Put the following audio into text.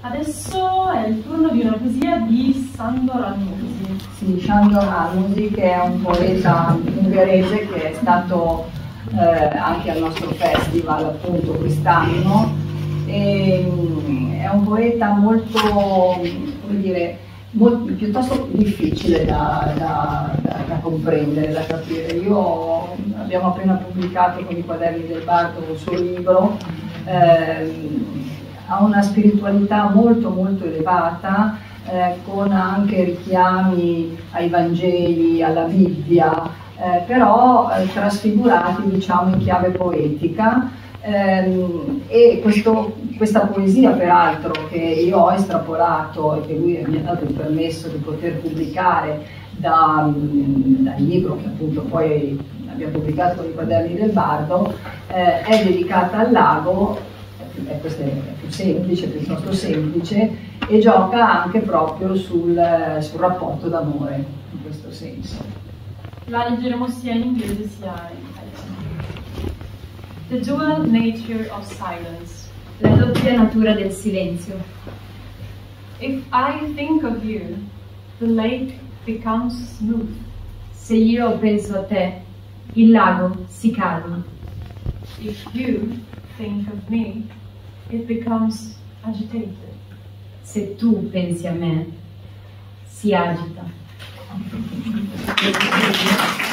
Adesso è il turno di una poesia di Sándor Almusi. Sì, Sándor Almusi, che è un poeta ungherese che è stato anche al nostro festival appunto quest'anno. È un poeta molto, come dire, piuttosto difficile da comprendere, da capire. Abbiamo appena pubblicato con i Quaderni del Bardo un suo libro. Ha una spiritualità molto molto elevata, con anche richiami ai Vangeli, alla Bibbia, però trasfigurati, diciamo, in chiave poetica. E questa poesia, peraltro, che io ho estrapolato e che lui mi ha dato il permesso di poter pubblicare dal libro che appunto poi abbiamo pubblicato con i Quaderni del Bardo, è dedicata al lago. Questo è più semplice, piuttosto semplice, e gioca anche proprio sul rapporto d'amore, in questo senso. La leggeremo sia in inglese sia in italiano. The dual nature of silence. La doppia natura del silenzio. If I think of you, the lake becomes smooth. Se io penso a te, il lago si calma. If you think of me, it becomes agitated. Se tu pensi a me, si agita.